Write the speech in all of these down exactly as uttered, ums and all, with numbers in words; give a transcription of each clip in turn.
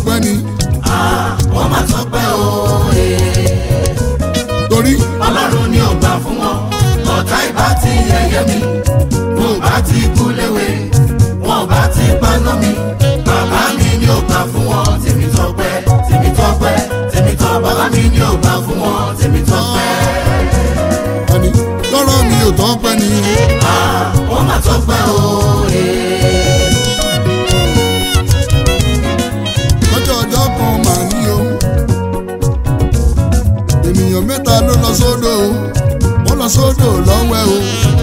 tọ́pẹ́ ni. wọ́n máa tọ́pẹ́ o. torí ọlọ́run ni ò gbà fún wọn ọ̀tá ìbá ti yẹ̀yẹ́ mi mo bá ti kú léwe wọn bá ti paná mi bàbá mi ni ò gbà fún wọn tèmi tọ́pẹ́ tèmi tọ́pẹ́ tèmi tọ́pẹ́ bàbá mi ni ò gbà fún wọn tèmi tọ́pẹ́. àní lọ́rọ̀ mi ò tọ́pẹ́ ni. wọ́n máa tọ́pẹ́ o. lọ́jọ́ ọjọ́ kan màá ní o ènìyàn mẹ́ta ló lọ sódò o wọ́n lọ sódò lọ́wẹ́ o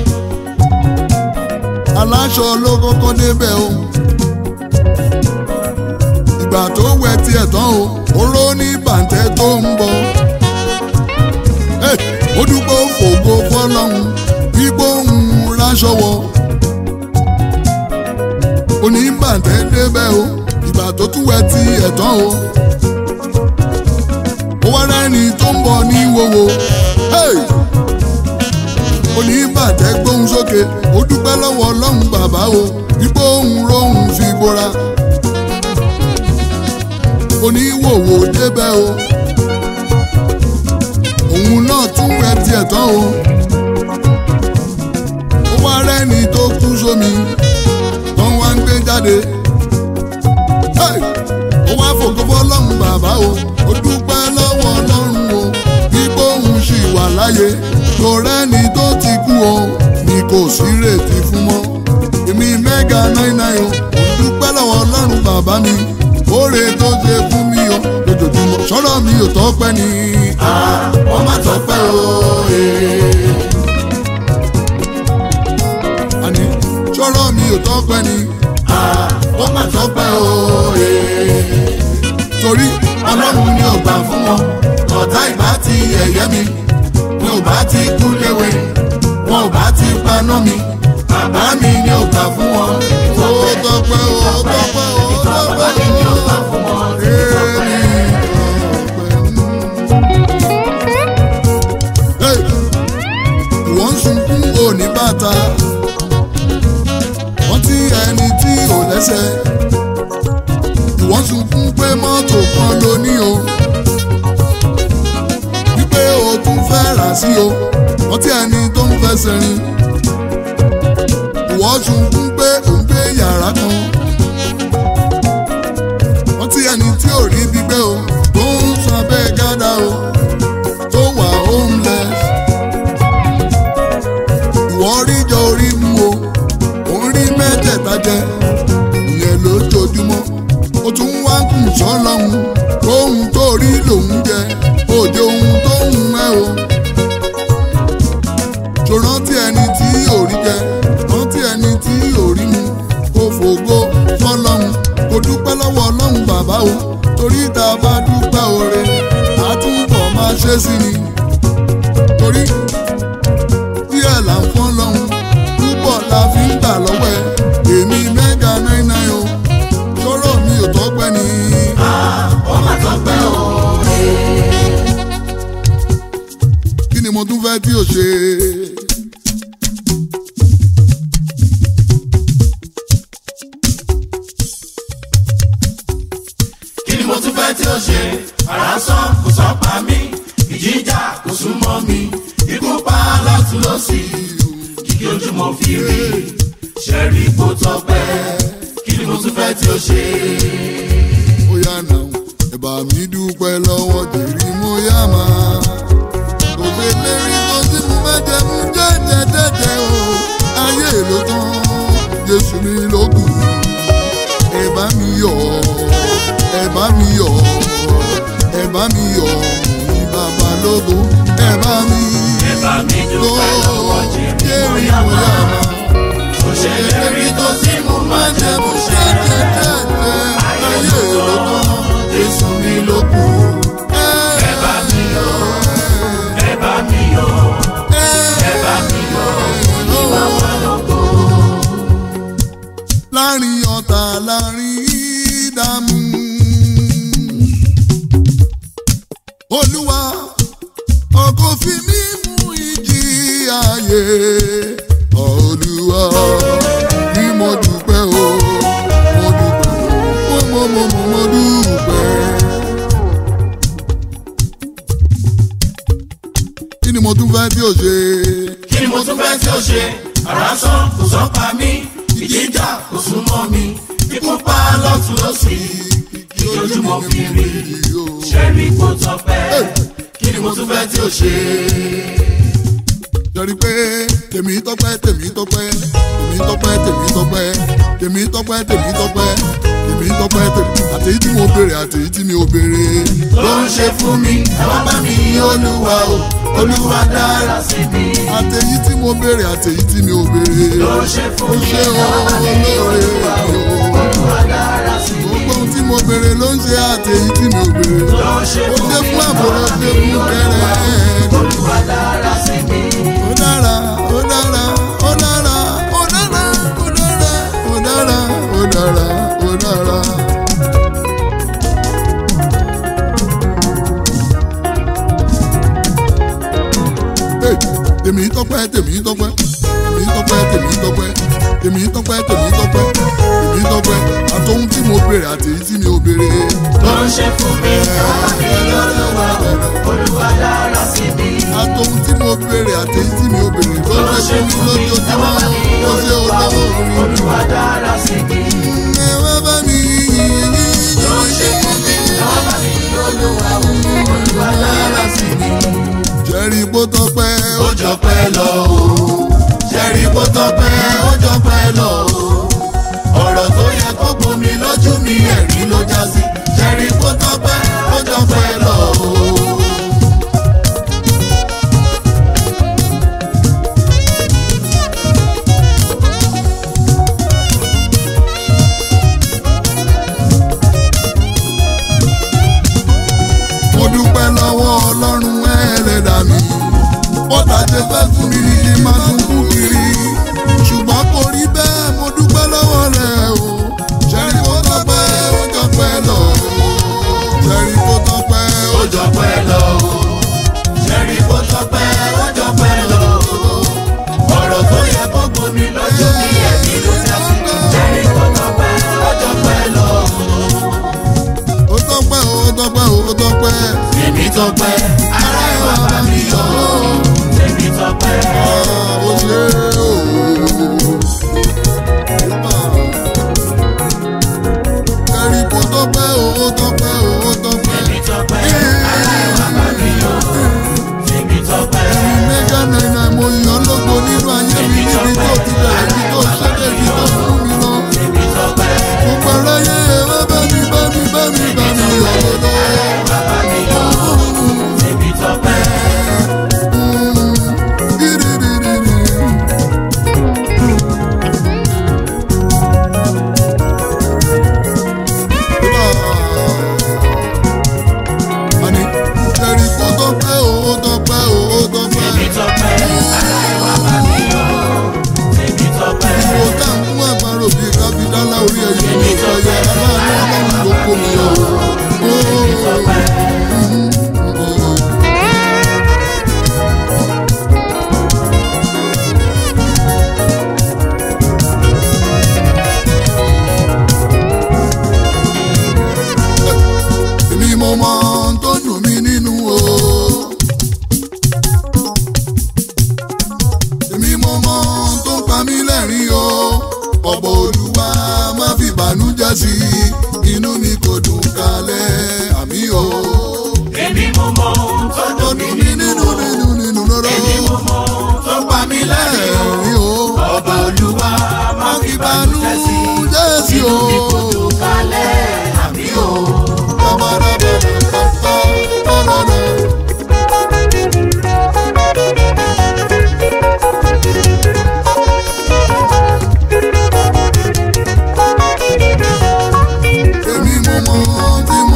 aláṣọ ló kọ́kọ́ débẹ̀ o ìgbà tó wẹ tiẹ̀ tán o oró ní bàǹtẹ́ tó ń bọ̀ ó dúpọ̀ fògo fọlọ́hún gbígbó ń ráṣọ wọ oníbàǹtẹ́ débẹ̀ o ìgbà tó tún wẹ tiẹ̀ tán o ó wá rẹ́ni tó ń bọ̀ ní wòwò oníbàǹtẹ́ gbóhùn sókè ó dúpẹ́ lọ́wọ́ ọlọ́run bàbá o gbígbó ń róhùn fi gbóra oníwòwò débẹ̀ o òun náà tún wẹ tiẹ̀ tán o ó wá rẹ́ni tó kú sómi tó wá ń gbé jáde ó wá fògo fọlọ́run bàbá o ó dúpẹ́ lọ́wọ́ ọlọ́run o gbígbó òun ṣì wà láyé tó rẹ́ni tó ti kú o ni kò sí retí fún mọ́ èmi mẹ́gà náírà o ó dúpẹ́ lọ́wọ́ ọlọ́run bàbá mi oore tó ṣe fún mi o lójoojúmọ́ sọ̀rọ̀ mi ò tọ́pẹ́ ni. wọ́n máa tọ́pẹ́ o. àní sọ̀rọ̀ mi ò tọ́pẹ́ ni. wọ́n máa tọ́pẹ́ o. torí ọlọ́run ni ò gbà fún wọn ọ̀tá ìbá ti yẹ̀yẹ́ mi mi ò bá ti kú léwe wọn ò bá ti paná mi bàbá mi ni ò gbà fún wọn. ó tọ́pẹ́ o ó tọ́pẹ́ o ó bàbá tọ́pẹ́ mi ni o. ò gbà fún wọn. wọ́n ń sunkún òní bàtà wọ́n tí ẹni tí ò lẹ́sẹ̀ ìwọ́n sunkún pé mọ́tò kan ló ní o wípé o tún fẹ́ rà sí o wọ́n tí ẹni tó ń fẹsẹ̀ rìn ìwọ́n sunkún pé ò ń gbé yàrá kan wọ́n tí ẹni tí ò rí gbígbé o tó ń sọ abẹ́ gádà o tó wà homeless ìwọ́n rí jọ orí mu o òun rí mẹ́tẹ̀ẹ̀ta jẹ ìyẹn lójoojúmọ́ ó tún wá ń kùn sọ́lọ́hún ohun tó rí lòun jẹ òde ohun tó ń ẹ o tó rántí ẹni tí ò rí jẹ rántí ẹni tí ò rí mu kó fògo fọ́lọ́hún kó dúpẹ́ lọ́wọ́ ọlọ́run bàbá o torí tá a bá dúpẹ́ oore àtúbọ̀ máa ṣe sí ni torí díẹ̀ là ń fọ́n lọ́hún púpọ̀ la fi ń gbà lọ́wọ́ ẹ èmi mẹ́gà náírà o sọ̀rọ̀ mi ò tọ́pẹ́ ni. wọ́n máa tọ́pẹ́ o. kí ni mo tún fẹ́ tí o ṣe. kí ni mo tún fẹ́ tí ó ṣe ara sàn kò sọ pa mí ìjìjà kò sún mọ́ mi ikú pa lọ́tún lọ́sì kíkí ojú mo fi rí ṣẹ́rí kó tọ́pẹ́ kí ni mo tún fẹ́ tí ó ṣe. ó yá nà ẹ bá mi dúpẹ́ lọ́wọ́ jèrè mo yá máa kò ṣe lérí tó tí mo fẹ́ jẹ mú jẹ́jẹ́jẹ́jẹ́ o ayé ló tán Jésù mi ló kù ẹ bá mi yọ̀ ẹ bá mi yọ̀ ẹ bá mi yọ̀ ní bàbá lógo ẹ bá mi ẹ bá mi dúpẹ́ lọ́wọ́ jèrè mo yá máa kò ṣe lérí tó tí mo máa jẹ mú jẹ́jẹ́jẹ́jẹ́ ayé ló tán Jésù mi ló kù. Ẹ bá mi yọ̀, ẹ bá mi yọ̀, ẹ bá mi yọ̀, ní bàbá lógo. láàrin ọ̀tá láàrin ìdààmú Olúwa ọkọ̀ fi mí mú ìjì ayé Olúwa ni mo dúpẹ́ o mo dúpẹ́ o mo mo mo mo dúpẹ́ lọ́tún lọ́sì kí ojúmọ́ fi rí ṣẹ́rí kó tọpẹ́ kí ni mo tún fẹ́ tí ó ṣe. Jẹ́rí pé tèmi tọ́pẹ́ tèmi tọ́pẹ́ tèmi tọ́pẹ́ tèmi tọ́pẹ́ tèmi tọ́pẹ́ tèmi tọ́pẹ́ tèmi tọ́pẹ́ tèmi àtèyí tí mo béèrè àtèyí tí mi ò béèrè. ló ń ṣe fún mi ẹ wá bá mi yìn olúwa o olúwa dára sí mi. àtèyí tí mo béèrè àtèyí tí mi ò béèrè. ló ń ṣe fún mi ẹ wá bá mi yìn olúwa o olúwa dára sí mi. gbogbo ohun tí mo béèrè ló ń ṣe àtèyí tí mi ò béèrè. ló ń ṣe fún mi fún àbúrò ṣe fún kẹrẹ. olúwa dára sí mi. ó dára ó dára ó dára ó dára ó dára ó dára ó dára ó dára. tèmi tọ́pẹ́ tèmi tọ́pẹ́ tèmi tọ́pẹ́ tèmi tọ́pẹ́ tèmi tọ́pẹ́ tèmi tọ́pẹ́ tèmi tọ́pẹ́ àtọ́hún tí mo béèrè àti èyí tí mi ò béèrè. ló ń ṣe fún mi ọba mi olúwa olúwa dára sí mi. àtọ́hún tí mo béèrè àti èyí tí mi ò béèrè ló ń ṣe fún mi lójoojúmọ́ ló ṣe olówó mi. olúwa dára sí mi. ẹ wá bá mi yìn ló ń ṣe fún mi ọba mi olúwa olúwa dára sí mi. jẹ́rí bó tọ́pẹ́ ó jọpẹ́ lọ o jẹ́rí bó tọ́pẹ́ ó jọpẹ́ lọ o ọ̀rọ̀ tó yẹ kó gbomi lójú mi ẹ̀rí ló já sí jẹ́rí bó tọ́pẹ́ ó jọpẹ́ lọ o. mo dúpẹ́ lọ́wọ́ ọlọ́run ẹlẹ́dàá mi bọ́tà ṣe fẹ́ fún mi ní kí n máa tún kú kiri ṣùgbọ́n kò rí bẹ́ẹ̀ mo dúpẹ́ lọ́wọ́ rẹ̀ o ṣẹ́rí kó tọ́pẹ́ ó jọpẹ́ lọ ṣẹ́rí kó tọ́pẹ́ ó ó jọpẹ́ lọ o jẹ́rí bó tọ́pẹ́ ó jọpẹ́ lọ o ọ̀rọ̀ tó yẹ kó gbomi lójú mi ẹ̀rí ló já sí jẹ́rí bó tọ́pẹ́ ó jọpẹ́ lọ o. ó tọ́pẹ́ ó tọ́pẹ́ ó tọ́pẹ́ tèmi tọ́pẹ́ ara ẹ̀ wá bá mi yọ̀ tèmi tọ́pẹ́. ó ṣe o. ṣẹ́rí kó tọ́pẹ́ ó tọ́pẹ́ ó tọ́pẹ́. tèmi tọ́pẹ́ ara ẹ̀ wá bá mi yọ̀ tèmi tọ́pẹ́. mẹ́gà náírà mo yàn lógo nínú ayé mi níbi tó ti bẹ̀rẹ̀ ibi tó ṣẹ́dẹ̀ ibi tó fún mi lọ. tèmi tọ́pẹ́ gbogbo aráyé ẹ wá bá mi bá mi bá mi bá mi yọ̀ lọ. wá bá mi yọ̀ tèmi tọ́pẹ́. Ani, ṣẹ́rí kó tọ́pẹ́ ó tọ́pẹ́ ó tọ́pẹ́. tèmi tọ́pẹ́ ara ẹ̀ wá bá mi yọ̀ tèmi tọ́pẹ́. Ìwò tá à ń fún àgbàrò bíi kábídálá orí ẹ̀yìn ló sọ yẹ aláàánú ọlọ́run ló kó mi yọ. tèmi tọ́pẹ́. Èmi mo mọ ohun tó dùn mí nínú o. Èmi mo mọ ohun tó ń pa mí lẹ́rìn o. Ọ̀pọ̀ Olúwa má fi ìbànújẹ́ sí i. Inú mi kò dùn kalẹ̀ àmì o. èmi mo mọ ohun tó Tó dùn dùn mí mí nínú nínú nínú nínú lọ́rọ́. èmi mo mọ ohun tó pa mí lẹ́rìn o. Ẹ̀rín o. ọba olúwa má fi ìbànújẹ́ sí i. Ìbànújẹ́ sí inú mi kò o. dùn kalẹ̀ àmì o. Èmi mo mọ ohun tí mo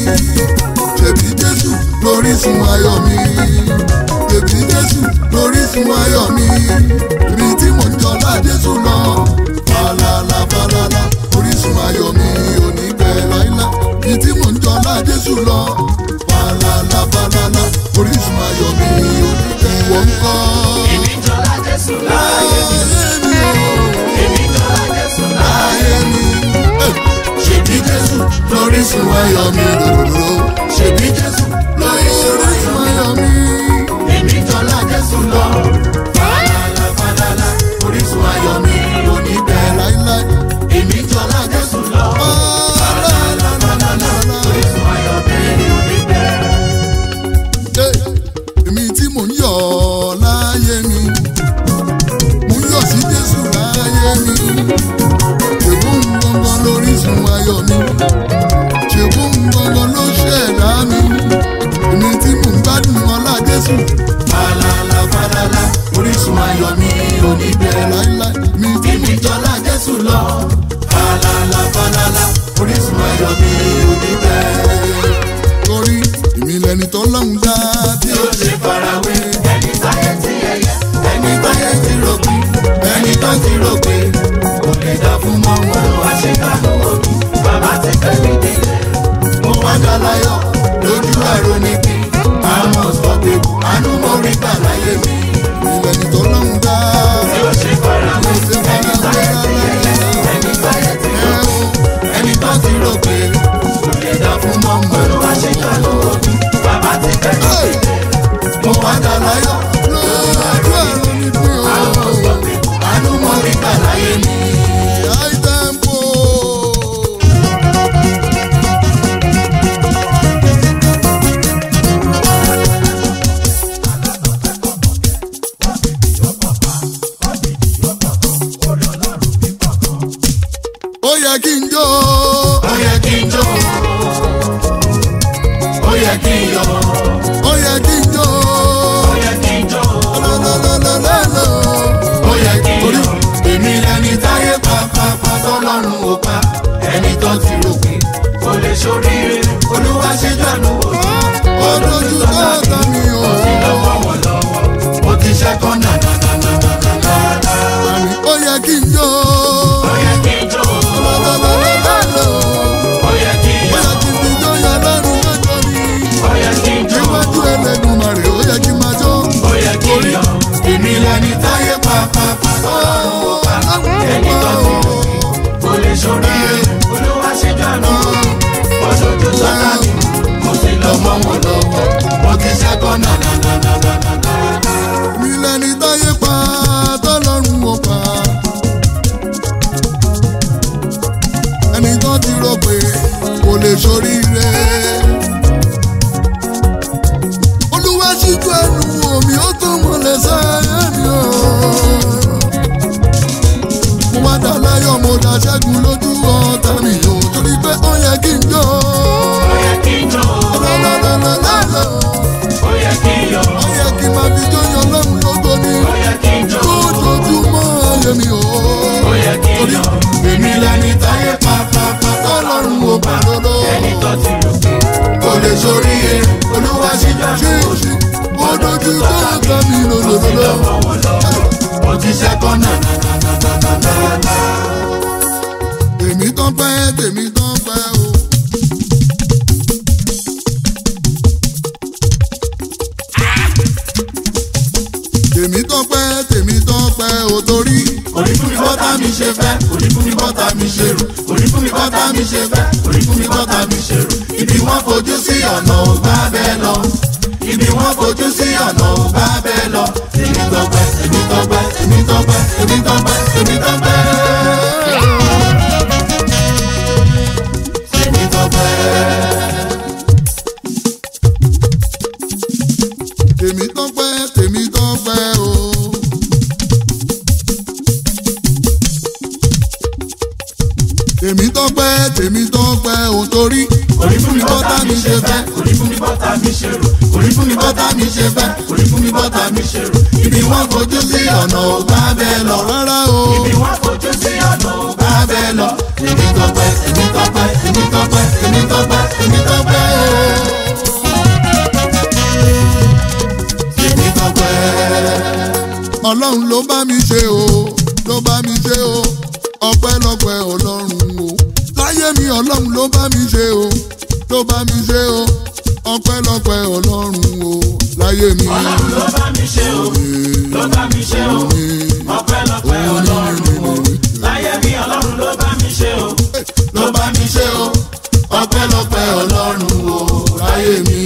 ṣèbí Jésù lórísun ayọ̀ mi. Ṣèbí Jésù lórísun ayọ̀ mi. Èmi tí mò ń jọlá Jésù lọ. Falala falala orísun ayọ̀ mi ò ní bẹ̀ láíláí. Èmi tí mò ń jọlá Jésù lọ. Falala falala orísun ayọ̀ mi ò ní bẹ̀. Ìwọ ń kọ́. Èmi ń jọlá Jésù láyé mi. Èmi ń jọlá Jésù láyé mi. Ṣèbí Jésù lórísun ayọ̀ mi lòlòlò. Ṣèbí Jésù lórísun ayọ̀ mi. Èmi ń jọlá Jésù lọ. Falala falala orísun ayọ̀ mi ò ní bẹ̀ láíláí. Èmi ń jọlá Jésù lọ. Falala falala orísun ayọ̀ mi ò ní bẹ̀. Èmi tí mò ń yọ̀ láyé mi, mò ń yọ̀ sí Jésù láyé mi. Ṣèbú ń gangan lórísun ayọ̀ mi, ṣèbú ń gangan ló ṣẹ̀dá mi. Èmi tí mò ń gbádùn ọlá Jésù. Falala falala orísun ayọ̀ mi ò ní bẹ̀ láíláí. Mi tí Èmi ń jọlá Jésù lọ. Falala falala orísun ayọ̀ mi ò ní bẹ̀. torí èmi lẹni tó lọ́hùn dá tí Tí ó ṣe farawé ẹni táyé ti yẹyẹ, ẹni táyé ti rògbì, ẹni tó ti rògbè. Kò lè dá fún mọ́ wọn wá ṣe kánú òbí. Bàbá ti fẹ́ mi délé. Mo wá dọ́láyọ̀ lójú àrò níbí. Àmọ́ sọ pé àánú mo rí gbà láyé mi. èmi lẹni tó lọ́hùn dá. Tí ó ṣe farawé ẹni táyé ti yẹyẹ, ẹni táyé ti rògbè, ẹni tó ti rògbè. Kò lè dá fún mọ́ wọn wá ṣe kánú òbí. Bàbá ti fẹ́ mi délé. Mo wá dọ́láyọ̀ lójú àrò níbí. Àmọ́ sọ pé àánú mo rí gbà láyé mi. High tempo. Ó yẹ kí n jó. Ó yẹ kí n jó. Ó yẹ kí n yọ̀. Ó yẹ kí n jó. Ó yẹ kí n jó. Lọ́lọ́lọ́lọ́lọ́. Ó yẹ kí n yọ̀. Èmi lẹni táyé pàápàá tọ́lọ́run ò pa. Ẹni tó ti rò pé kò lè ṣoríire. Olúwa ṣe jọ̀nù òjò. Ó dojú tó ọ̀tá mi o. Mo ti lọ́wọ́ wọn lọ́wọ́. Mo ti ṣẹ́kọ̀ nànànànànànànà. Ó yẹ kí n jó. Ó yẹ kí n jó. Lọ́lọ́lọ́lọ́lọ́. Ó yẹ kí n Ó yọ̀. yẹ kí n fi jó yọ lọ́rùn lọ́jọ́ mi. Ó yẹ kí n jó. Níwájú Ẹlẹ́dùmarè ó yẹ kí n máa jó. Ó yẹ kí n yọ̀. Èmi lẹni táyé pàápàá tọ́lọ́run ò pa. Ẹni tó ti rò pé kò lè ṣoríire. Olúwa ṣe jọ̀nù òjò. Mo ṣojú sọ́tà mi. Mo ti lọ mọ́ wọn lọ́wọ́. Mo ti ṣẹ́kọ̀ nànànànànànà. Mi lẹni táyé pa tọ́lọ́run ò pa. Ẹni tó ti rò pé kò lè ṣoríire. Olúwa ṣíjú ẹnu omi ó tó mọ̀lẹ́ sáyé mi o. Mo wá dá láyọ̀ mo dá ṣẹ́gun lójú ọ̀tá mi o. Torí pé ó yẹ kí n jó. Ó yẹ kí n jó. Lọ́lọ́lọ́lọ́lọ́. Ó yẹ kí n yọ̀. Ó yẹ kí n máa fi jó yan lọ́run lógo ni. Ó yẹ kí n jó. Lójoojúmọ́ ayé mi o. Ó yẹ kí n yọ̀. Èmi lẹni táyé pàápàá tọ́lọ́run ò pa. Ẹni tó ti rò pé kò lè ṣoríire. Olúwa ṣe jọ̀nù òjò. Ó dojú tó ọ̀tá mi Mo ti lòlòlò. lọ́wọ́ wọn lọ́wọ́. Mo ti ṣẹ́kọ̀ nànànànànànà. Tèmi tán pẹ́, tèmi tán pẹ́ o. Tèmi tán pẹ́, tèmi tán pẹ́ o torí. Orí fún mi bọ́tà mi ṣe fẹ́, orí fún mi bọ́tà mi ṣe rò, orí fún mi bọ́tà mi ṣe fẹ́, orí fún mi bọ́tà mi ṣe rò. Ibi wọ́n fojú sí ọ̀nà ò bá bẹ́ẹ̀ lọ. Ibi wọ́n fojú sí ọ̀nà ò bá bẹ́ẹ̀ lọ. Èmi tọpẹ́, èmi tọpẹ́, èmi tọpẹ́, èmi tọpẹ́, èmi tọpẹ́. Èmi tọpẹ́. Tèmi tán pẹ́, tèmi tán pẹ́ o. Tèmi tán pẹ́, tèmi tán pẹ́ o torí. Orí fún mi bọ́tà mi ṣe fẹ́, orí fún mi bọ́tà mi ṣe rò, orí fún mi bọ́tà mi ṣe fẹ́, orí fún mi bọ́tà mi ṣe rò. Ibi wọ́n fojú sí ọ̀nà ò bá bẹ́ẹ̀ lọ. Rárá o. Ibi wọ́n fojú sí ọ̀nà ò bá bẹ́ẹ̀ lọ. Èmi tọpẹ́, èmi tọpẹ́, èmi tọpẹ́, èmi tọpẹ́, èmi tọpẹ́ o. ọlọ́run ló bá mi ṣe o ló bá mi ṣe o ọpẹ́lọpẹ́ ọlọ́run o láyé mi ọlọ́run ló bá mi ṣe o ló bá mi ṣe o ọpẹ́lọpẹ́ ọlọ́run o láyé mi. ọlọ́run ló bá mi ṣe o ló bá mi ṣe o ọpẹ́lọpẹ́ ọlọ́run o láyé mi ọlọ́run ló bá mi ṣe o ló bá mi ṣe o ọpẹ́lọpẹ́ ọlọ́run o láyé mi.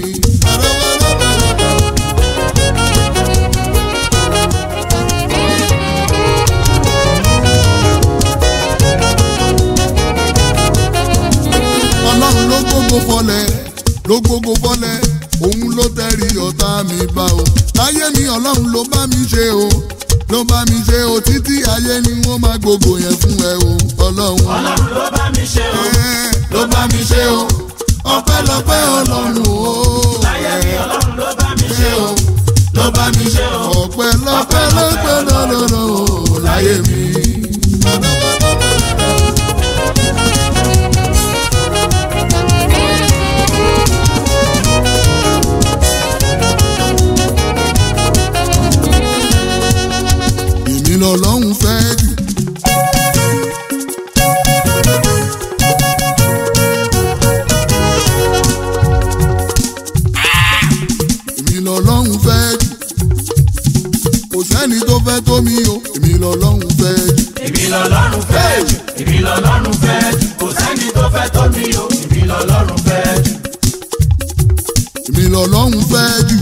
ọlọ́run ló gbogbo fọlẹ̀ ló gbogbo fọlẹ̀ òun ló tẹ̀rí ọ̀tá mi bá o láyé mi ọlọ́run ló bá mi ṣe o ló bá mi ṣe o títí ayé ni wọ́n máa gbogbo yẹn fún ẹ o ọlọ́run. ọlọ́run ló bá mi ṣe o ló bá mi ṣe o ọpẹ́lọpẹ́ ọlọ́run o láyé mi ọlọ́run ló bá mi ṣe o ló bá mi ṣe o ọpẹ́lọpẹ́ lọ́pẹ́ lọ́lọ́run o láyé mi. Ọlọ́run fẹ́ jù. Èmi lọ́lọ́run fẹ́ jù. Kò sẹ́ni tó fẹ́ tó mi o. Èmi lọ́lọ́run fẹ́ jù. èmi lọ́lọ́run fẹ́ jù. èmi lọ́lọ́run fẹ́ jù. kò sẹ́ni tó fẹ́ tó mi o. èmi lọ́lọ́run fẹ́ jù. Èmi lọ́lọ́run fẹ́ jù.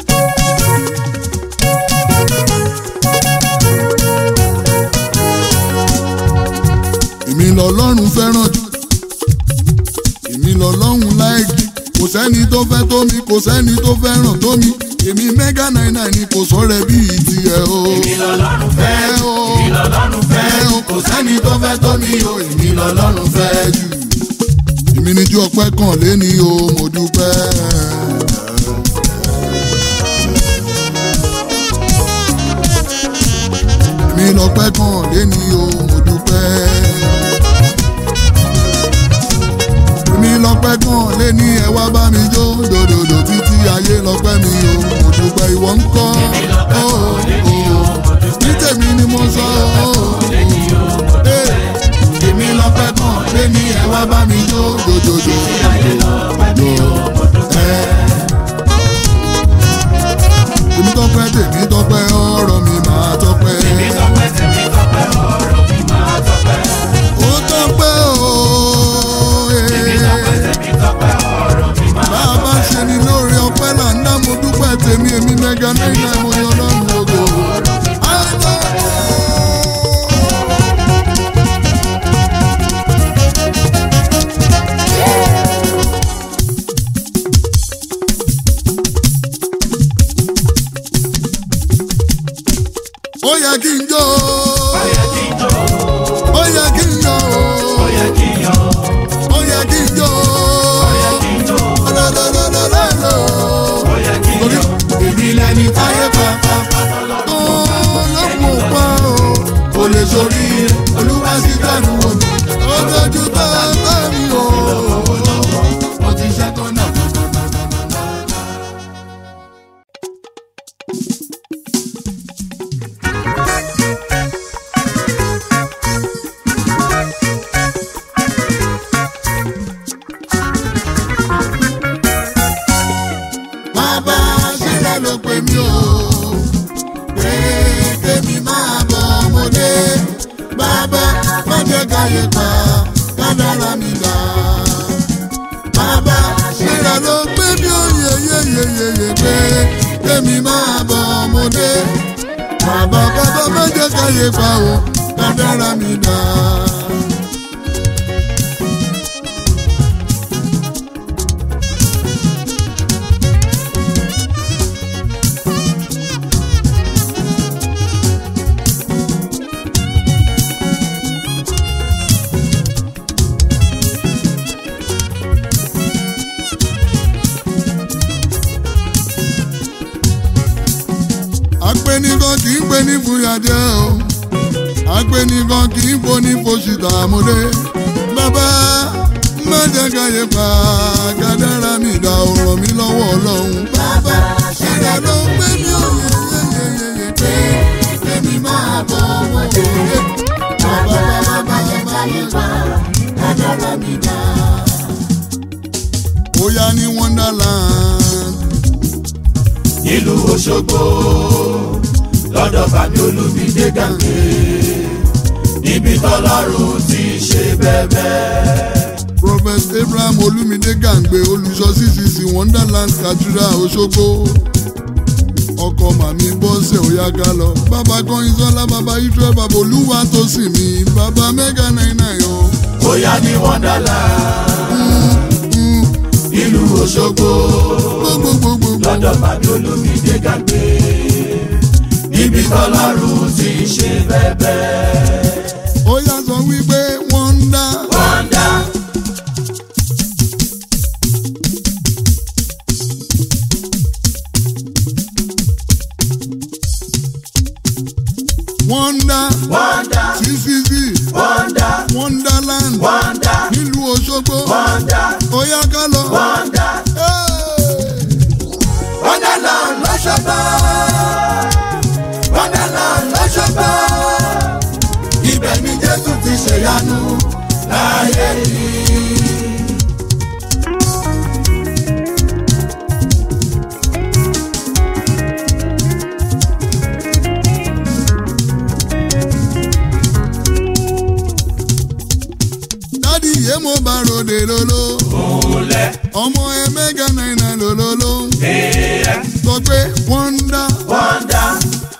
Èmi lọ́lọ́run fẹ́ràn jù. Èmi lọ́lọ́run láìkì. Kò sẹ́ni tó fẹ́ tó mi, kò sẹ́ni tó fẹ́ràn tó mi. Èmi mẹ́gà náírà ni kò sọ̀rọ̀ bí tiẹ̀ o. èmi lọ́lọ́run fẹ́ jù. èmi lọ́lọ́run fẹ́ jù. kò sẹ́ni tó fẹ́ tó mi o. èmi lọ́lọ́run fẹ́ jù. Èmi ni ju ọpẹ́ kan lé ní o, mo dúpẹ́. Èmi lọ́pẹ́ kan lé ní o, mo dúpẹ́. Èmi lọ́pẹ́ kan lé ní ẹ wá bá mi jó dòdòdò títí ayé lọ́pẹ́ mi o, mo dúpẹ́ ìwọ ń kọ́. Ní tèmi ni mo sọ èmi lọ́pẹ́ kan lé ní ẹ wá bá mi jó dòdòdò. títí ayé lọ́pẹ́ mi o, mo dúpẹ́. Èmi tọ́pẹ́ tèmi tọ́pẹ́ ọ̀rọ̀ mi máa tọ́pẹ́. Tèmi tọ́pẹ́ tèmi tọ́pẹ́ ọ̀rọ̀ mi máa tọ́pẹ́. Ó tọ́pẹ́ o. Tèmi tọ́pẹ́ tèmi tọ́pẹ́ ọ̀rọ̀ mi máa tọ́pẹ́. Bàbá ṣe ni lóore ọpẹ́ là ń dá mo dúpẹ́ tèmi èmi mẹ́ga náírà mo yan lọ́rùn lógo. Ó yẹ kí n jó. Ó yẹ kí n jó. Ó yẹ kí n jó. Ó yẹ kí n yọ̀. Ó yẹ kí n jó. Ó yẹ kí n jó. Lọ́lọ́lọ́lọ́lọ́. Ó yẹ kí n yọ̀. Èmi lẹni táyé pàápàá Ó lọ́kùn pa o. kò lè sórí Olúwa sí dànù omi. Ó tọ́jú tó tọ́ mi o. Mo ti ṣẹ́tọ́ náà. Bàbá ṣẹlẹ̀ ló pè mí o. Pé kémi máa bọ̀ ọmọdé. Bàbá má jẹ́ káyé pa kádàrá mi là. Bàbá ṣẹlẹ̀ ló pè mí o yeyeyeyeye pé kémi máa bọ̀ ọmọdé. Bàbá bàbá má jẹ́ káyé pa o kádàrá mi là. Apẹnikan kì í pè ní fúyàjẹ́ o. Apẹnikan kì í pò ní fòṣìtà àmúlé. Bàbá má jẹ́ káyé pa kádàrá mi dá o, ràn mí lọ́wọ́ Ọlọ́run. Bàbá ṣẹ̀dá ló ń gbé mi ò yeyeyeye pé láyé bá kádàrá mi dá. Bóyá ní Wonderland. Nílùú Òṣogbo lọ́dọ̀ Fàmí Olúmídé Gàǹgbé níbi tọ́lọ́run ti ṣe bẹ́bẹ́. Prophet Abraham Olúmídé Gàǹgbé olùṣọ́ C C C Wonderland Cathedral Òṣogbo. Ọkọ màmí Bọ́sẹ̀ ó yá ká lọ. Bàbá Kọ́yìnsọ́lá, bàbá Israel, bàbá Olúwa tó sì mí, bàbá Mega nine nine o. Bóyá ní Wonderland. Nílùú Òṣogbo lọ́dọ̀ Fàmí Olúmídé Gàǹgbé níbi tọ́lọ́run ti ṣe bẹ́bẹ́. Ó yá sọ wípé wonder. Wonder. Wonder. Wonder. C C C. Wonder. Wonderland. Wonder. Nílùú Òṣogbo. Wonder. Ó yá ká lọ. Wonder. Wonderland l'Òṣogbo. Wonderland l'Òṣogbo. Ibẹ̀ ni Jésù ti ṣèyanu láyé yìí. Dádì yé mo bá ròde lolo. Olẹ̀. Ọmọ ẹ Mega nine nine lololo. Ẹ̀ẹ́. Sọ pé wonder. Wonder.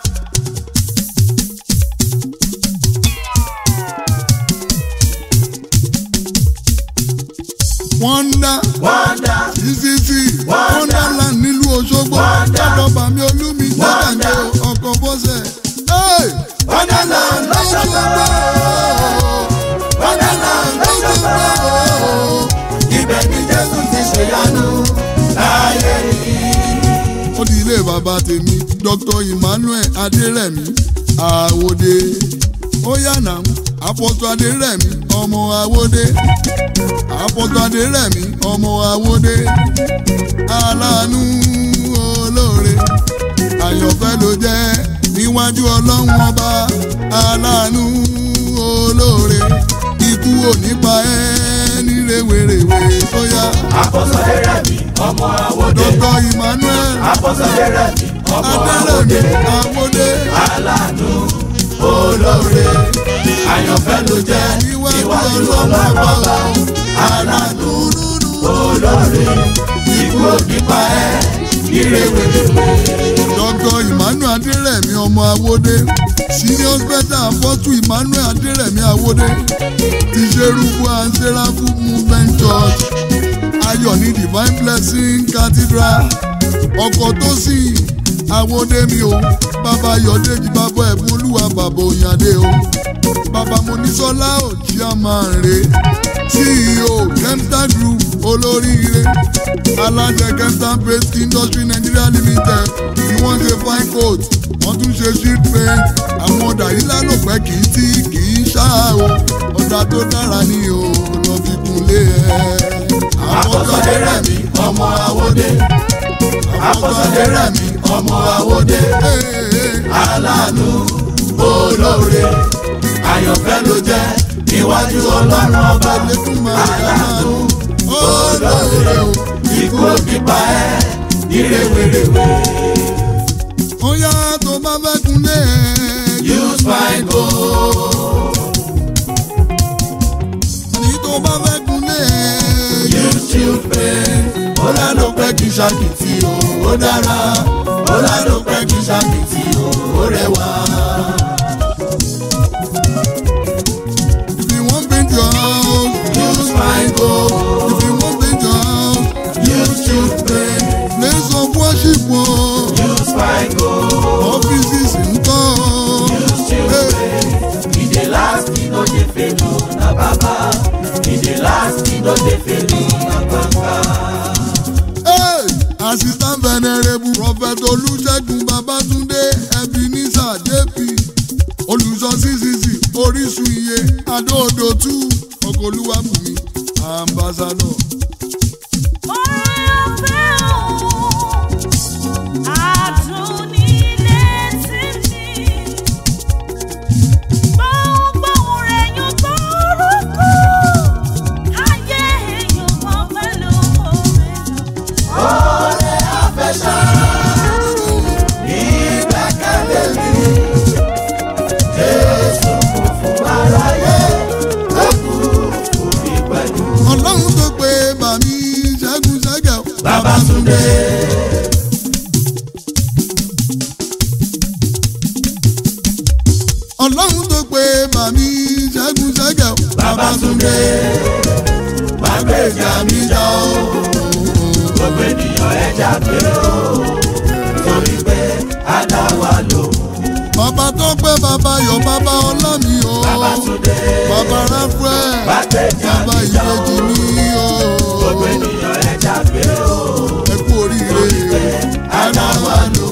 Wonder. Wonder. C C C. Wonder. Wonderland nílùú Òṣogbo. Wonder. Lọ́dọ̀ Fàmí Olúmídé Gàǹgbé ọkọ̀ Bọ́sẹ̀. Wonderland l'Òṣogbo. Wonderland l'Òṣogbo. Ibẹ̀ ni Jésù ti ṣèyanu láyé yìí. Ó di ilé bàbá tèmi Doctor Emmanuel Adérẹ̀mí Àwòdé. Ó yànnà Apọ́tù Adérẹ̀mí ọmọ Àwòdé. Apọ́tù Adérẹ̀mí ọmọ Àwòdé. Aláàánú olóore àyànfẹ́ ló jẹ́ níwájú Ọlọ́run ọba. Aláàánú olóore ikú ò ní pa ẹ́ ní rèwerèwe tó yá. Apọ́tù Adérẹ̀mí ọmọ Àwòdé. Doctor Emmanuel Apọ́tù Adérẹ̀mí ọmọ Àwòdé. Adérẹ̀mí Àwòdé. Aláàánú olóore àyànfẹ́ ló jẹ́ níwájú Ọlọ́run ọba. Aláàánú olóore ikú ò ní pa ẹ́ ní rèwerèwe. Doctor Emmanuel Adérẹ̀mí ọmọ Àwòdé. Senior Special Apostle Emmanuel Adérẹ̀mí Àwòdé. Ti Ṣerúbù and Seraphim Movement Church. Ayọ̀ ní Divine Blessing Cathedral. Ọkọ̀ tó sì Àwòdé mi o. Bàbá Ayọ̀dèjì, bàbá Ẹ̀bùn Olúwa, bàbá Òyìnadé o. Bàbá Monísọ́lá ò jí a máa rè. C E O Kemta Group olóríire. Aláṣẹ Kemta Paste Industry Nigeria Limited. Ni wọ́n ṣe fine coat. Wọ́n tún ṣe sheet paint. Àwọn ọ̀dà yìí lálòpẹ́ kì í tí kì í ṣá o. Ọ̀dà tó dára ni o lọ fi kunlé ẹ̀. Apọ́tù Adérẹ̀mí ọmọ Àwòdé. Apọ́tù Adérẹ̀mí ọmọ Àwòdé. Aláàánú olóore àyànfẹ́ ló jẹ́ níwájú Ọlọ́run ọba. Aláàánú olóore ikú ò ní pa ẹ́ ní rèwerèwe. Ó yá tó bá fẹ́ kunlé ẹ̀. Use fine gold. Ní tó bá fẹ́ kunlé ẹ̀. Use shield paint. Ó lálò pẹ́ kí ṣàkìtì o, ó dára. Ó lálò pẹ́ kí ṣàkìtì o, ó rẹwà. If you wan paint your house, Use fine gold. if you wan paint your house, Use shield paint. place of worship o. Use fine gold. Offices ń tọ́. Use shield paint. E dey last, e no dey fade o, na baba. E dey last, e no dey fade o, na gbangba. Hey! Assistant Venerable Prophet Olúṣẹ́gun Babátúndé Ebenezer J P. Olùṣọ́ C C C Orísun Iye Adó-Odò two ọkọ̀ Olúwabùnmi Ambassador. Babátúndé. ọlọ́run tó pé màmí ṣẹ́gun ṣẹ́gẹ̀. Babátúndé wá gbèjà mi jà o. Gbogbo ènìyàn ẹ jáde o. Torí pé àdá wa lò. bàbá tó pé bàbá yọ bàbá ọlámi o. Babátúndé bàbá ráfẹ́. wá gbèjà bàbá mi jà o. ìbejì mi o. Gbogbo ènìyàn ẹ jáde o. ẹ kú oríire. Àdá wa lò.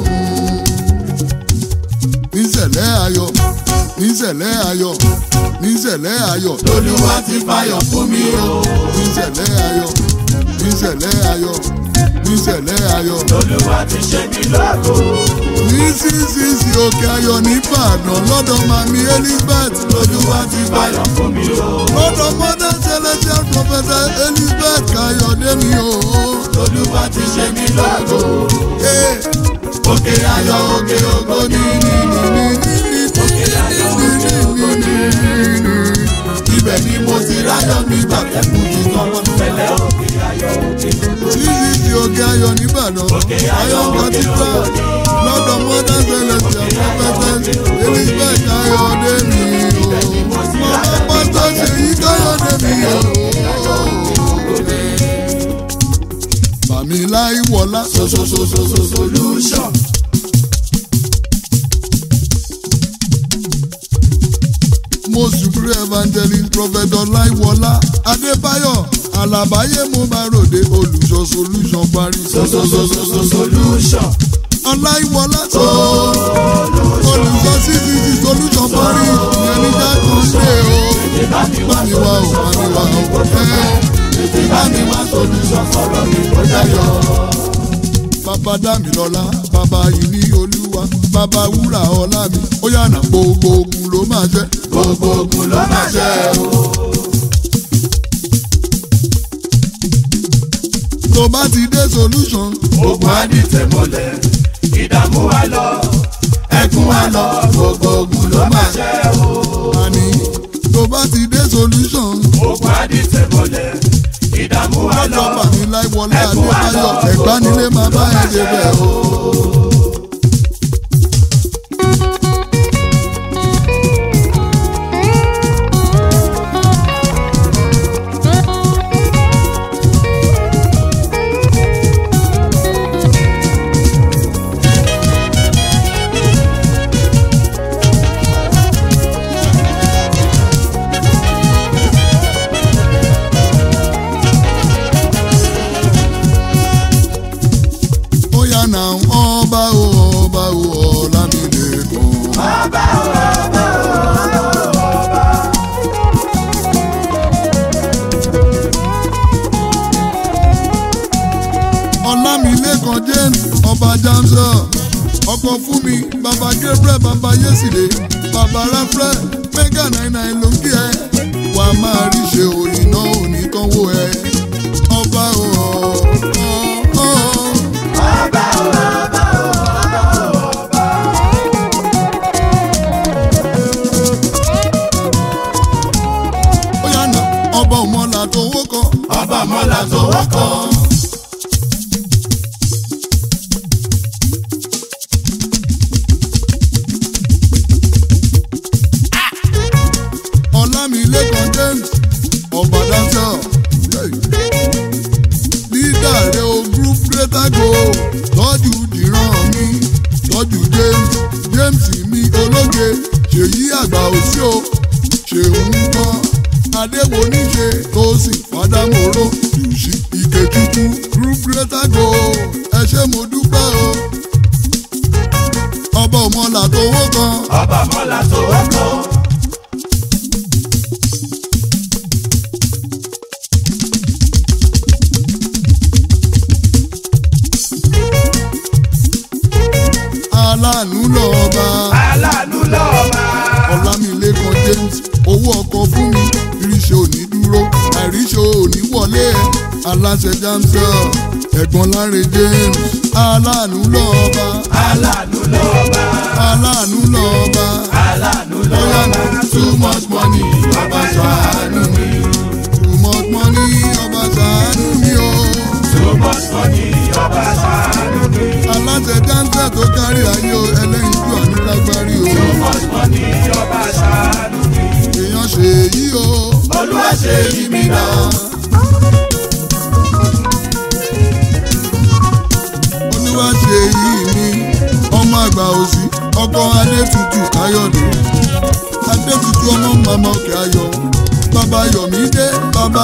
níṣẹ̀lẹ̀ ayọ̀ níṣẹ̀lẹ̀ ayọ̀ níṣẹ̀lẹ̀ ayọ̀. Olúwa ti fayọ̀ fún mi o. níṣẹ̀lẹ̀ ayọ̀ níṣẹ̀lẹ̀ ayọ̀ níṣẹ̀lẹ̀ ayọ̀. Olúwa ti ṣe mí lógo. ní sísìsì òkè ayọ̀ nìbàdàn lọ́dọ̀ mami Elizabeth. Olúwa ti fayọ̀ fún mi o. lọ́dọ̀ mother celestial professor Elizabeth Káyọ̀dé mi o. Olúwa ti ṣe mí lógo. Ee, Òkè ayọ̀ òkè ògo ní ní ní ní ní. Òkè ayọ̀ òkè ògo ní ní ní. Ibẹ̀ ni mo ti ráyọ̀ nígbà tẹ́kùn ti tọ́wọ́ tẹ́lẹ̀. Òkè ayọ̀ òkè ògo ní. sísìsì òkè ayọ̀ nìbàdàn ayọ̀ cathedral lọ́dọ̀ mother celestial professor Elizabeth Káyọ̀dé mi o. mama pátá Ṣèyí Káyọ̀dé mi o. Bàmí láì wọlá. Sososososo solution. Most Supreme Evangelist Prophet Ọláìwọlá Adébáyọ̀ Àlàbáyé mo bá ròde olùṣọ́ solution parí. Sososososo solution. Ọláìwọlá tó olùṣọ́ C C T solution parí ìyẹn ní jákàn ṣe o. Bá mi Bá mi wá o, bá mi wá o. Tètè bá mi wá solution sọ̀rọ̀ mi kó dayọ̀. Bàbá Dámilọ́lá, bàbá yìí ní Olúwa, bàbá wúrà ọlá mi, ó yànnà gbogbo ogun ló máa jẹ́. Gbogbo ogun ló máa ṣẹ́ o. Tó bá ti dé solution. Ogun á di tẹ̀mọ́lẹ̀, ìdààmú wa lọ, ẹkún wa lọ, gbogbo ogun ló máa ṣẹ́ o. Àní tó bá ti dé solution. Ogun á di tẹ̀mọ́lẹ̀, ìdààmú wa lọ, lọ́jọ́ Bàmí Láìwọlá Adébáyọ̀ Ẹ̀gbá nílé máa bá ẹ̀ débẹ̀ o. Now ọba o ọba o Ọlámilékan. ọba o ọba o ọba. Ọlámilékan James ọba Jamsa ọkọ fún mi baba Gabriel baba Yeside baba Raphael mega nine nine ló ń kí ẹ wà á máa rí ṣe òyìn náà òní kan wó ẹ ọba o ọ ọ. ọba o ọba o ọba. ó yànnà ọba ọmọlà tó wọ́kọ̀. ọba ọmọlà tó wọ́kọ̀. Ọlámilékan James ọba dancer leader rẹ o group greater go tọ́jú dìran mi tọ́jú James James mi ológe ṣèyí àgbà òsì o ṣèun gbọ́ adéwo níṣe tó sì fàdámọ́ró yùsí ìkejìkú group greater go ẹ ṣé mo dúpẹ́ o ọba ọmọlà tó wọ́kọ̀. ọba ọmọlà tó wọ́kọ̀. aláàánú lọ́ọ̀ba. aláàánú lọ́ọ̀ba. Ọlámilékan James owó ọkọ̀ fún mi ìrìṣẹ òní dúró àìríṣẹ òní wọlé ẹ aláṣẹ Jamsa ẹ̀gbọ́n Láre James aláàánú lọ́ọ̀ba. aláàánú lọ́ọ̀ba. aláàánú lọ́ọ̀ba. aláàánú lọ́ọ̀ba. too much money ọba ṣàánú mi. too much money ọba ṣàánú mi o. too much money ọba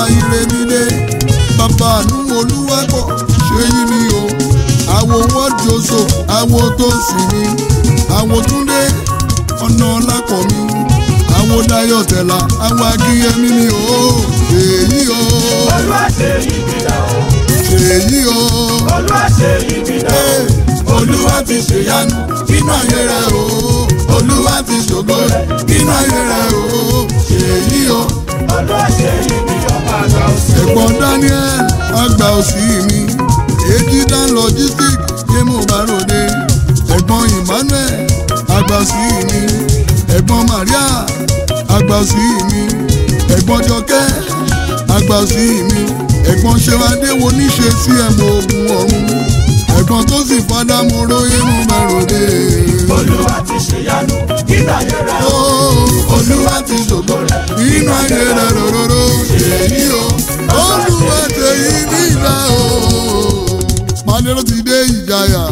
Ìrèmídé bàbá àánú Olúwapọ̀ ṣe yí mi o àwo wọ́jọ́sọ àwo tó sì mi àwo Túndé ọ̀nà lápọ̀ mi àwo Dayọ̀ Tẹ̀lá àwo Akínyẹmí mi o èyí o. Olúwa ṣe yí mi dá o. èyí o. Olúwa ṣe yí mi dá o. Olúwa ti ṣèyanu nínú ayé rẹ o. Olúwa ti ṣògo rẹ nínú ayé rẹ o. èyí o. Olúwa ṣe yí mi ọba àgbà òsì. ẹ̀gbọ́n Daniel àgbà òsì mi Ejidan logistics yé mo bá ròde ẹ̀gbọ́n Emmanuel àgbà òsì mi ẹ̀gbọ́n Maria àgbà òsì mi ẹ̀gbọ́n Jọkẹ́ àgbà òsì mi ẹ̀gbọ́n Ṣewádé wo níṣe sí ẹ̀mọ ogun ọ̀run ẹ̀gbọ́n tó sì fadá mo róyé mo bá ròde. Olúwa ti ṣèyanu nínú ayé rẹ o. Olúwa ti ṣògo rẹ nínú ayé rẹ rororo èyí o. Olúwa ṣe yí nígbà o. Mádéró ti dé Ìjàyà.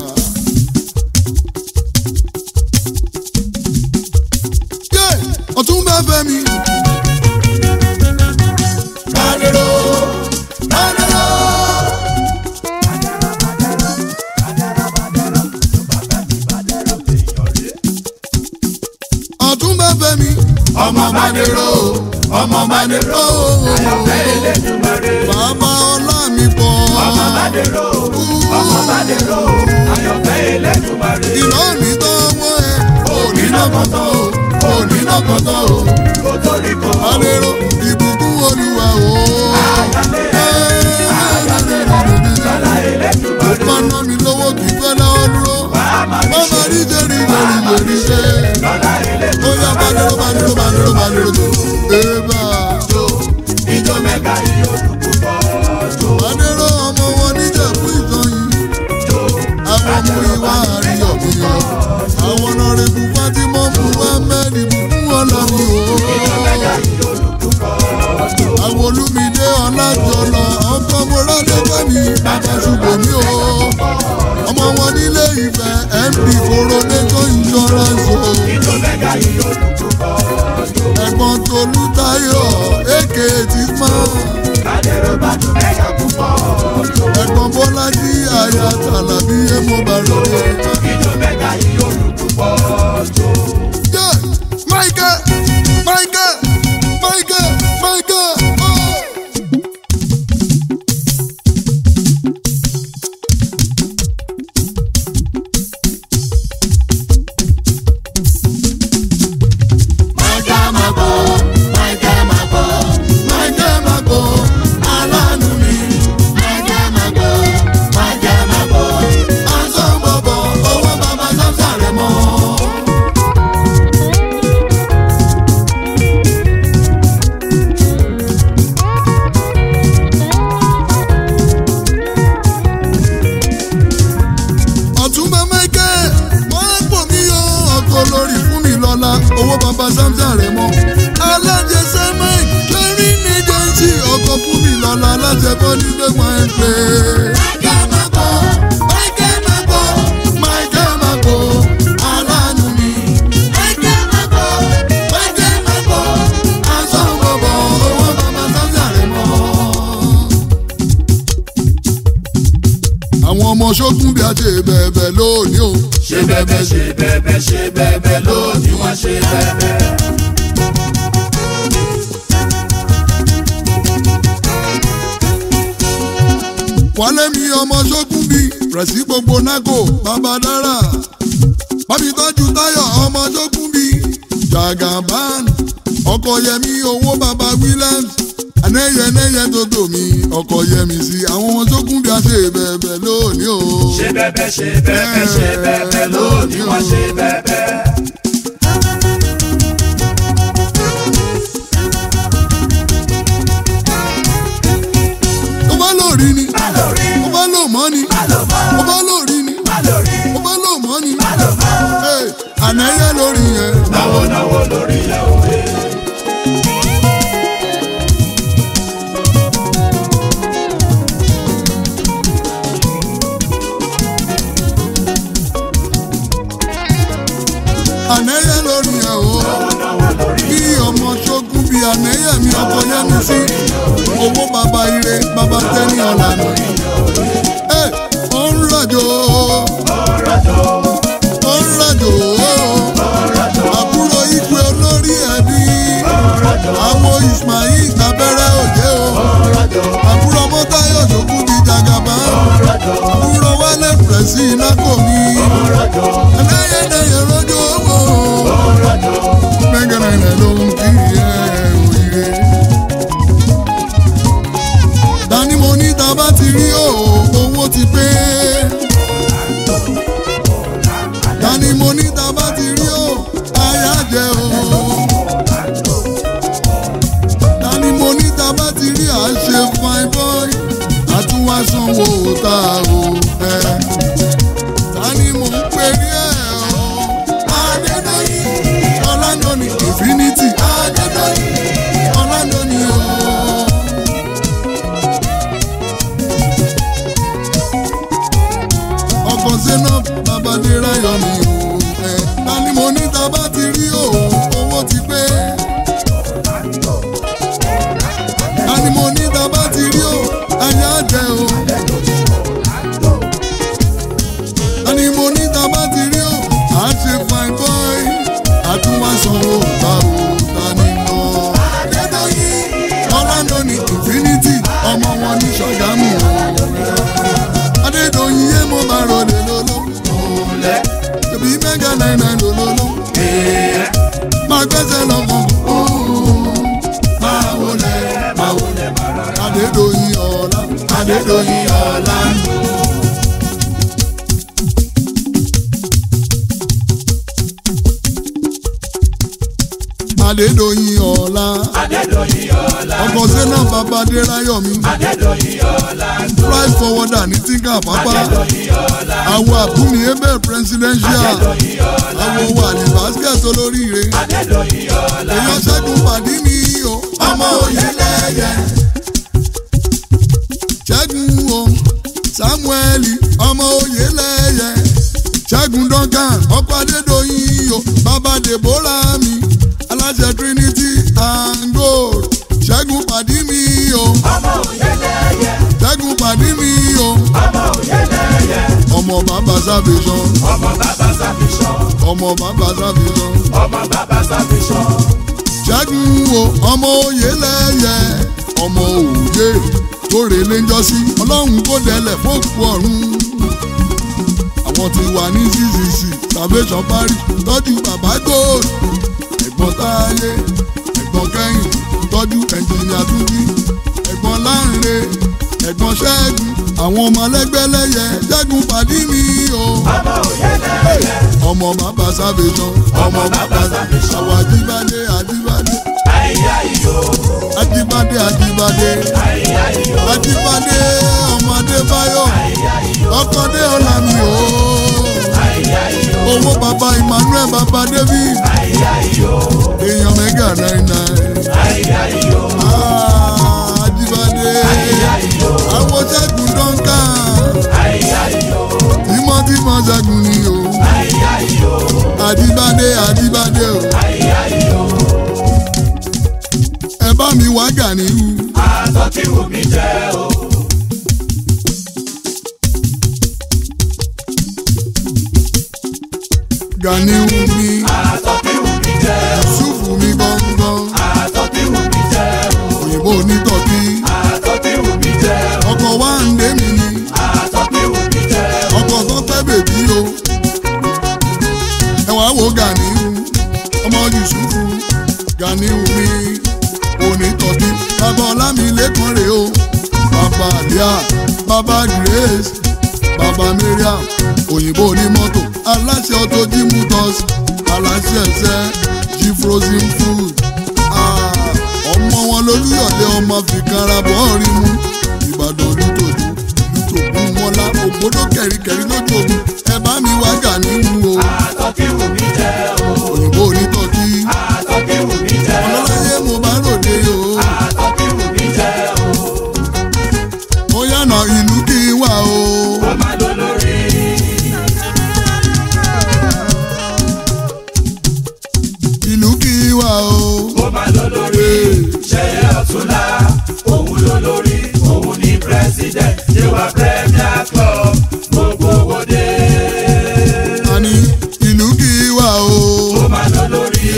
Yé Ọ̀túnba Fẹ́mi. Mádéró Mádéró. Ọ̀túnba Fẹ́mi. Ọmọ Mádéró ọmọ Mádéró. Àyànfẹ́ Elédùmarè. Bàbá ọlá mi pọ̀. Ọmọ Mádéró ọmọ Mádéró. Àyànfẹ́ Elédùmarè. Iná mi tọ́ wọ́n ẹ. Òní náà kọ́tọ́ o. Òní náà kọ́tọ́ o. Kò torí kò. Mádéró ìbùkún Olúwa o. Àyànfẹ́ Àyànfẹ́ lọ́lá Elédùmarè. Ó ná mi lówó kì í fẹ́ dáwọ́ dúró. Bàbá mi Bàbá ṣe. rí jẹ́rì jẹ́rì jẹ́rì ṣe. Lọ́lá Elédùmarè. Ó yá Mádéró Mádéró Mádéró Mádéró tó. Ébà. Jó ijó mẹ́ga yìí olùkúkọ. Jó Mádéró ọmọ wọn níjẹ̀bú ìtọ́yìn. jó Àwọn ọmọ ìwà àríyọ̀ mi yọ. Àwọn ọ̀rẹ́ bù Fátímọ̀ bù Ahmed ìbùkún ọlọ́mi ijó o. mẹ́ga yìí olùkúkọ. Jó Àwọn Olúmídé Ọlájọlọ ọkọ Mọ́ládé Fẹ́mi bàbá ṣùgbọ́n mi o. Ọmọ wọn nílé Ifẹ̀ M D Coronation Insurance o. ijó mẹ́ga yìí olùkúkọ. Jó Ẹ̀gbọ́n Tolútáyọ̀ èké ti pọ́n. Mádéró bá dùn mẹ́ga púpọ̀. Jó Ẹ̀gbọ́n Bọ́lájí àyà Tàlàbí èmo bàròdé. ijó mẹ́ga yìí olùkúkọ. Jó Yeah, Michael, Michael, Michael, Michael. Oh. Máìkẹ́ máa bọ̀, Máìkẹ́ máa bọ̀, Michael Mago, aláàánú mi. Máìkẹ́ máa bọ̀, Máìkẹ́ máa bọ̀, Ansan Bobo, owó bàbá Sámsà rẹ̀ mọ́. Ọ̀túnba Michael, wọ́n á pò mí yọ ọkọ̀ lórí fún mi lọ́la, owó bàbá Sámsà rẹ̀ mọ́. Alájẹsẹ́ Mike, lórí ní jẹ́nsì ọkọ̀ fún mi lọ́la, alájẹbọ́ ní gbẹ̀gbọ́n ẹ̀ pé. Máìkẹ́ máa bọ̀, Máìkẹ́ máa bọ̀, Michael Mago, aláàánú mi. Máìkẹ́ máa bọ̀, Máìkẹ́ máa bọ̀, Ansan Bobo, owó bàbá Sámsà rẹ̀ mọ́. Àwọn ọmọ ṣókùn bí a ṣe bẹ̀bẹ̀ lónìí o. ṣe bẹ́bẹ́ ṣe bẹ́bẹ́ ṣe bẹ́bẹ́ lónìí wọ́n ṣe bẹ́bẹ́. Wálé mi ọmọ ṣókùn bí rẹ̀sí gbogbo nágò bàbá dára. Bábí tọ́jú Táyọ̀ ọmọ ṣókùn bí Jagaban. Ọkọ̀ Yẹmí owó bàbá Williams. Anẹ́yẹnẹ́yẹ tó tò mí ọkọ̀ Yẹmí sí àwọn ọmọ ṣókùn bí a ṣe bẹ̀bẹ̀ lónìí o. ṣe bẹ́bẹ́ ṣe bẹ́bẹ́ ṣe bẹ́bẹ́ lónìí wọ́n ṣe bẹ́bẹ́. Ó bá lórí ni, Má lò rí, ó bá lò mọ́ ni, má lò mọ́, ó bá lórí ni, má lò rí, ó bá lò mọ́ ni. má lò mọ́. Hey, Ànẹ́yẹ lórí yẹn. Náwó náwó lórí ẹ̀ òwe. Ànẹ́yẹ lórí yẹn o. Náwó náwó lórí Bí ọmọ ṣókùn bí ànẹ́yẹ̀mí ọkọ̀ yẹ́mi sí owó bàbá ire bàbá tẹ́ni ọ̀lànà. ẹ ó ń rọ̀jò ó ń rọ̀jò àbúrò ìgbé olórí ẹbí àwọn Ismail abẹ́rẹ́ òjé o àbúrò mọ́táyọ̀ ṣòkú bíi jagaba àbúrò wálé pẹ̀sì iná kò mí ẹlẹ́yẹ̀dẹ̀yẹ̀ rọ́jò owó mẹ́gànnà ló ń kí ẹ̀ òyìnbó. Dání mo ní ta bá ti rí o owó ti pé. Dání mo ní ta bá ti rí o aya jẹ o. Dání mo ní ta bá ti rí à ṣe fine boy àtúwá sanwó ta o. Dání mo ń pè ní ẹ̀ o. Adédọ́yìn Ọlánàní Infinity Adédọ́yìn Ọlánàní o. Ọkọ̀ Zainab Babadéráyọ̀ mi o. Dání mo ní ta bá ti rí o owó ti pé. Dání mo ní ta bá ti rí o ẹ̀yà jẹ o. Dání mo ní ta bá ti rí o à ṣe fine boy àtúwá sanwó ta o. Dání lọ. Adédọ́yìn Ọlánàní Infinity ọmọ wọn ní Ṣàgámù o. Adédọ́yìn yé mo bá rọlé lọ́lọ́. Tòbí mẹ́gà náírà lọ́lọ́lọ́. Máa gbẹ́sẹ̀ lọ́kàn. Máa wọlé máa wọlé bàrà. Adédọ́yìn ọ̀la. Adédọ́yìn ọ̀la. Adédọ́yìn ọ̀la. Adédọ́yìn ọ̀la. Ọkọ̀ Zainab Babadéráyọ̀ mi. Adédọ́yìn ọ̀la. Price forwarder ní Tinka Pápá. Adédọ́yìn ọ̀la. Àwọn àbúmi Abel presidential. Adédọ́yìn ọ̀la. Àwọn wàlí basket olóríire. Adédọ́yìn ọ̀la. Èèyàn Ṣẹ́gun pàdí mi o. Ọmọ òye lẹ́yẹ. Ṣẹ́gun o. Samueli ọmọ òye lẹ́yẹ. Ṣẹ́gun Duncan ọkọ̀ Adédọ́yìn o. Bàbá Deborah mi. Aláṣẹ Trinity and Gold. Ṣẹ́gun pàdí mi o. Ọmọ òye lẹ́yẹ. Ṣẹ́gun pàdí mi o. Ọmọ òye lẹ́yẹ. Ọmọ bàbá Salvation. Ọmọ bàbá Salvation. Ọmọ bàbá Salvation. Ọmọ bàbá Salvation. Ṣẹ́gun o. Ọmọ òye lẹ́yẹ. Ọmọ òye tó rèlé ń jọ sí. Ọlọ́run kò délẹ̀ fóòkù ọ̀run. Àwọn ti wà ní C C C Salvation Paris tọ́jú bàbá Gold. Ẹ̀gbọ́n Táyé ẹ̀gbọ́n Kẹ́hìn tọ́jú ẹnjìnìà Túnjí ẹ̀gbọ́n Láńre ẹ̀gbọ́n Ṣẹ́gun àwọn ọmọ lẹ́gbẹ́lẹ́yẹ Ṣẹ́gun pàdí mi o. Ọmọ òye lẹ́yẹ. Ọmọ bàbá Salvation. Ọmọ bàbá Salvation. Àwọn Ajíbádé Ajíbádé. Àyà ìyó. Ajíbádé Ajíbádé. Àyà ìyó. Ajíbádé ọmọ Adébáyọ̀. Àyà ìyó. Ọkọ dé ọ̀la mi o. Àyà ìyó. Owó bàbá Emmanuel bàbá David. Àyà ìyó. Èèyàn mẹ́gà náírà. Àyà ìyó. Ajíbádé. Àyà ìyó. Àwọn Ṣẹ́gun Duncan. Àyà ìyó. Tímọ́tímọ́ Ṣẹ́gun ni o. Àyà ìyó. Ajíbádé Ajíbádé o. Àyà ìyó. Ẹ bá mi wá Gàníyù. Aṣọ tí wù mí jẹ́ o. Gàníyù mi. Aṣọ tí wù mí jẹ́ o. Ṣùfù mi gángan. Aṣọ tí wù mí jẹ́ o. Òyìnbó onítọ̀kí. Aṣọ tí wù mí jẹ́ o. Ọkọ̀ wá ń dé mi ni. Aṣọ tí wù mí jẹ́ o. Ọkọ̀ tó pẹ́ bèbí o. Ẹ wá wo Gàníyù. Ọmọ Yusufu. Gàníyù mi. Onítọ̀kí. Bàbá Ọlámilékan rè o. Bàbá Àlíà. Bàbá Grace. Bàbá Mariam. Òyìnbó onímọ́tò. Aláṣẹ Auto G Motors. Aláṣẹ ẹ̀sẹ̀ G Frozen Food. Ọmọ wọn lolúyọ̀lé ọmọ fìkanra bọ́ọ̀rì mu. Ìbàdàn lùtòdù lùtòkùn mọ́lá ògbódò kẹ̀ríkẹ̀rí lójú ogun. Ẹ bá mi wá Gàníyù o. Aṣọ tí wù mí jẹ́ o. Òyìnbó onítọ̀kí. Aṣọ tí wù mí jẹ́ o. Ọlọ́láyé mo bá ròde o. Aṣọ tí wù mí jẹ́ o. Ó yànnà ìlú kí n wà o. Ó máa lọ lórí. Ìlú kí n wà o. Ó máa lọ lórí. ọ̀túnla òun ló lórí òun ní president Yewa Premier Club gbogbo òde. àní ìlú kì í wà o. ó máa lọ lórí.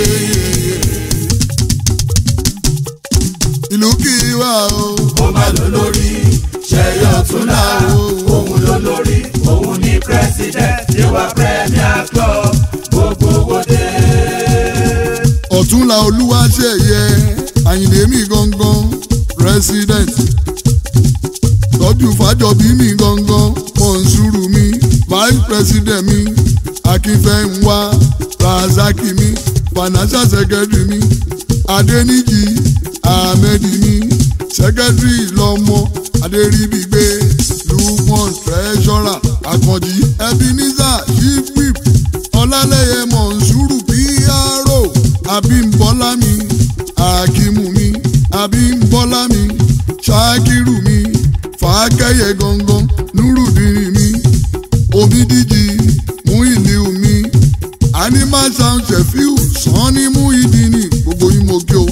ìlú kì í wà o. ó máa lọ lórí. ṣẹ̀yẹ ọ̀túnla òun ló lórí òun ní president Yewa Premier Club gbogbo òde. ọ̀túnla Olúwaṣeyẹ Àyìndé mi gangan president. tọ́jú Fájọbí mi gangan Mọ̀nsúrù mi vice president mi Akínfẹ́ńwá Razaki mi financial secretary mi Adéníjì Ahmed mi secretary lọ́mọ Adéríbigbé Lukman treasurer Àkànjí Ebenezer chief whip Ọlálẹ́yẹ Mọ̀nsúrù P R O Abímbọ́lá mi Akimu mi Abímbọ́lá mi Ṣakiru mi Fàákẹ́yẹ gangan Nurudini mi Omidiji Muiliu mi Animal Sound Shefiu Sanni Muidini gbogbo yín mo kí o.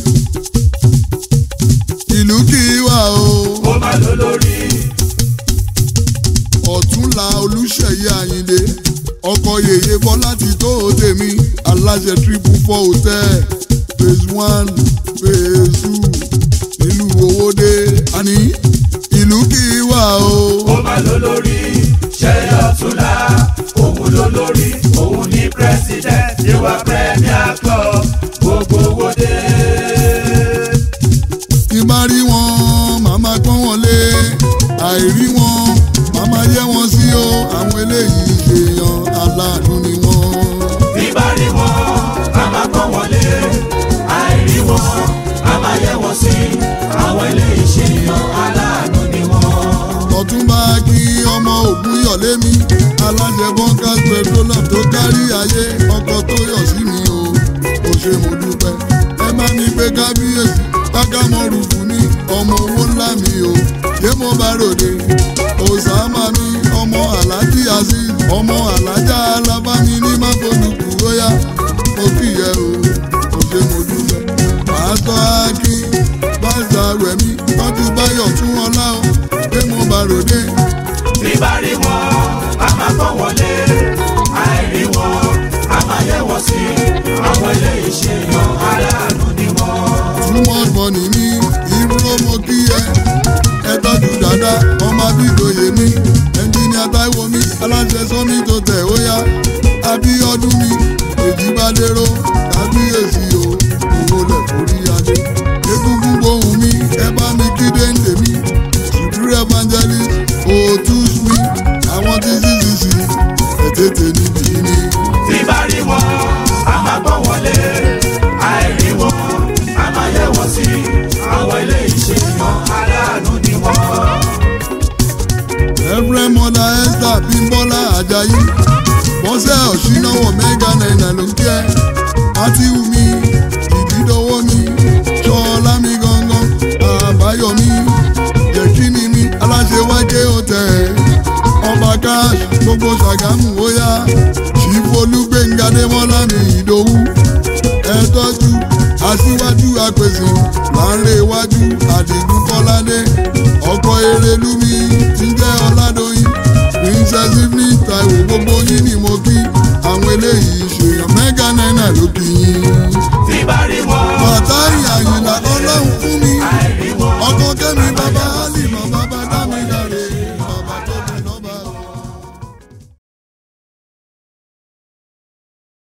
ìlú kì í wà o. ó máa lọ lórí. ọ̀túnla Olúṣèyẹ Àyìndé ọkọ yèyé Bọ́lá ti tó tèmi aláṣẹ triple four hotel phase one phase two nílùú Owódé. àní ìlú kì í wà o. ó máa lọ lórí. ṣẹ̀yẹ ọ̀túnla òun ló lórí òun ní president Yewa Premier Club gbogbo òde. tí bá rí wọn màmá pọ́n wọn lé àìrí wọn màmá yẹ wọn sí o àwọn eléyìí ṣèyàn aláàánú ni wọn. bí bá rí wọn màmá pọ́n wọn lé àìrí wọn màmá yẹ wọn sí àwọn eléyìí ṣèyàn aláàánú ni wọn. Ọ̀túnba kí ọmọ Ògúnyọ̀lé mi aláṣẹ Bunkers Petroleum tó kárí ayé ọkọ̀ tó yọ̀ sí mi o kò ṣe mo dúpẹ́. ẹ bá mi gbé kábíyèsí kákámọ́rù fún mi ọmọ owó ńlá mi o yé mo bá ròde. Òsàmà mi ọmọ Aláàjì Azeez ọmọ alájà alábámi ní mákòlùkù óyá mo kíyẹ o kò ṣe mo dúpẹ́. pásítọ̀ Akin pásítọ̀ Rẹ̀mí tọ́jú Báyọ̀ tún ọlá o yé mo bá ròde. bí bá rí wọn a máa pọ́n wọn lé àìrí wọn a máa yẹ wọn sí àwọn eléyìí ṣèyàn aláàánú ni wọn. too much money ní ìró mo kí ẹ ẹ tọ́jú dáadáa ọmọ Abídòyè mi ẹnjìníà Táíwò mi aláṣẹ sọ́mi tó tẹ̀ ó yá Abíọ́dún mi Èjìbádéró kábíyèsí o owó lẹ̀ forí adé egungun gbohùn mi ẹ bá mi kí déńdé mi supreme evangelist Otus mi àwọn tí sísìsì ẹ̀tẹ̀tẹ̀ níbí ni. tí bá rí wọn a máa pọ́n wọn lé àìrí wọn a máa yẹ wọn sí àwọn eléyìí ṣèyàn aláàánú ni wọn. ẹ̀fẹ̀ mọ́lá Esther Bímbọ́lá Àjàyí bọ́sẹ̀ ọ̀ṣínáwọ̀ mẹ́gà náírà ló ń jẹ́ Mátíwù mi ìdídọ́wọ́ mi Ṣọlá mi gangan Àbáyọ̀mí Yẹ̀kínì mi aláṣẹ wájẹ́ hotel ọba cash gbogbo Ṣàgámù óyá Ṣìfolúgbénga Démọ́lá mi Ìdòwú ẹ tọ́jú aṣíwájú apèsè láńrè iwájú Àdìgún Kọ́ládé ọkọ̀ Erelú mi